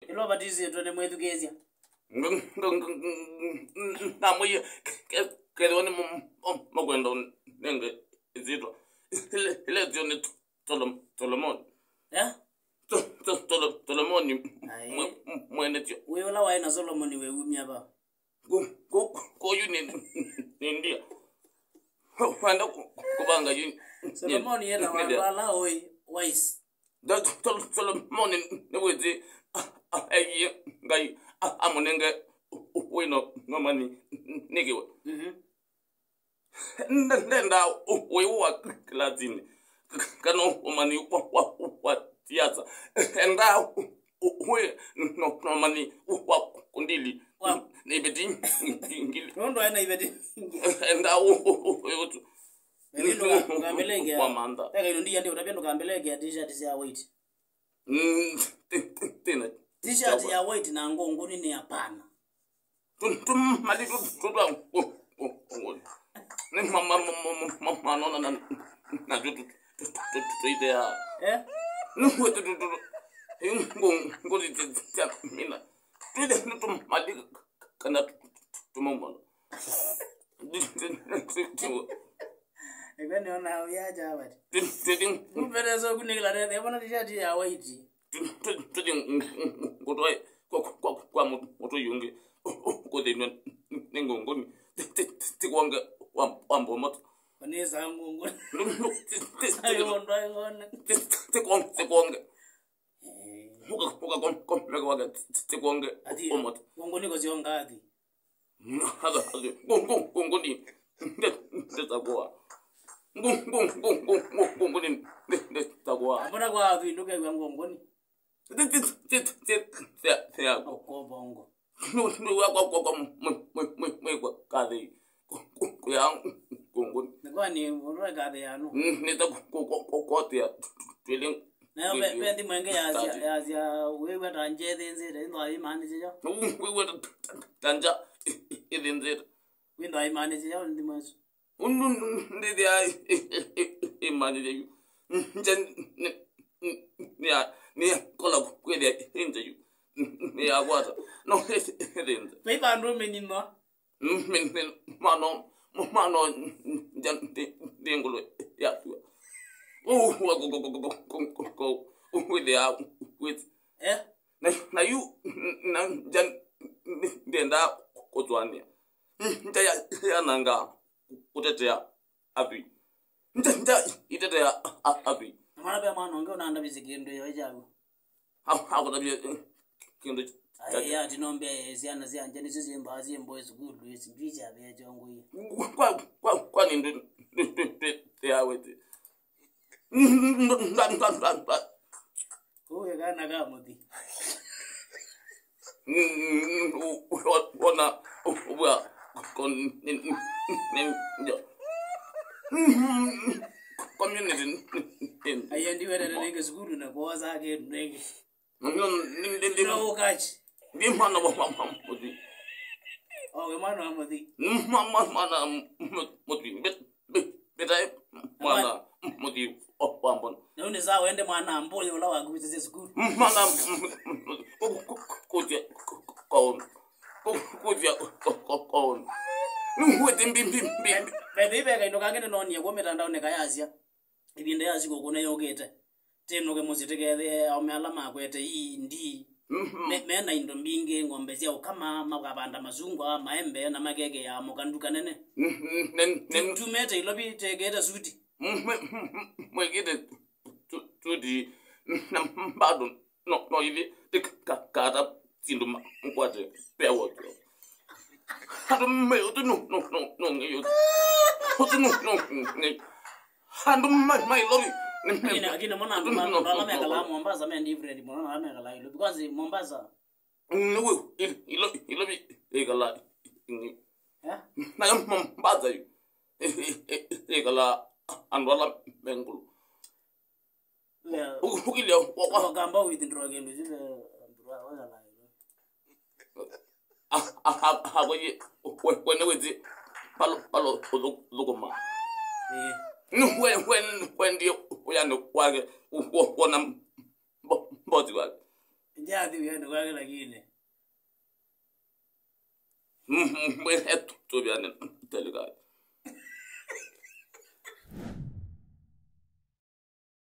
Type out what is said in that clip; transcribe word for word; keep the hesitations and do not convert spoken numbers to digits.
ilo batizi to ne mwetu kezia na moye ke woni mo gwendo nenge zito ile zio ne tolom tolomon eh tolom tolomon mwene tio wewe la waina Solomon we umia ba go go ko yuni ndia wanda kubanga yuni Solomon yena wala oi wise da Solomon ne wezi ai ngai amunenge wino ngomani nikiwe mhm ndenda wewa klazini kano umani wa wa tiaza enda we no no mani wa kundili ni beti ngili ndo ana ibeti enda wo Ndio ngambelege kwa manda pega ino ndia ndio utapenda ngambelege t-shirt ya white mm tena t-shirt ya white na ngongo nini hapana tum mali tu tu ne mama mama no na na tu tu tu idea eh no tu tu tu ngongo ngoli tsa mina tu de tu mali kana tu mama Egani ona uyaja abati. Tidin. Mperezo kunigla rede yabona t-shirt ya white. Tidin ngotoi kwa kwa kwa moto yunge. Ko de ngongoni. Tikwanga wambo moto. Waneza ngongo. Ayo ndo ngone. Tikwanga tikwanga. Muka muka kom kom mega waga tikwanga omoto. Ngongoni ko ziongathi. Hada hada. Ngongo ngongoni. Ndetakuwa. Ngung ngung ngung ngung ngongoni ndetakuwa. Abona kwa avi nduke kwa ngongoni. Tit tit tit tit tit. Okobongo. No no wa kwa kwa mwe mwe mwe kwa kadhi. Ku ya ngongoni. Ngani unwa kadhi yanu. Nita ku ku ku tia. Feeling. Na be be ndi mwenge ya ya ya wewe tanje denzire ndo ai mani jijo. Wewe tanja idenzire. Windo ai mani jijo ndi mwaso. Undu ndi ya imani jijo. Njan ni ni kola kwede hinje ni agwata no hinje pe bandu menino men men mano mano jan dengolo ya tu oh wa go go go go go with the with eh na na you na jan denda kotwani nta ya ya nanga kutetea api nta nta itetea api mara be mano ngeo nanda bizigendo yo jago ha ha ko tabi kindo ya dinombe ziana zianje nizo zimba zimbo ezigulu ezibija be jongo yi kwa kwa kwa ni ndo ya wete ndan ndan ndan oye kana kamoti ona ubwa kon ni njo community ayendi werere nenge zigulu na koza ke nenge ndi no kachi ndi mana wa mama modi owe mano amodi mama mana modi bet bet mana modi opambon none za wende mwana ambole ola wakubiza zigulu mana kuja kon kuja kon nuwete mbimbi mbimbi bebe bega ndo kangene noni ko metandao ne kayazia ibinde yaziko kuna yogete teno ke muzitekele amala makwete iyi ndi mena indo mbinge ngombe zia kama makabanda mazungwa maembe na magege ya mokanduka nene nen tumete ilobi tegeta suti mwegete tudi na mbado no no ili tikakata tindu mkwate pewo hado me utu no no no no ngiyo utu no no ne hado mai mai lobi Ina akina mwana ndo ndo mekala Mombasa me ndi friend mwana na mekala ilo because Mombasa no ilo ilo bi egala ni eh na yam Mombasa yu egala andwala bengulu le ukile wa gamba with ndroge ndo zile ndroga wala la ilo ah ah ah we when we palo palo lugoma eh no when when when the we are no wage wona body wage Ndia di yendo kwa lakini. Mwe eto to bia ne telika.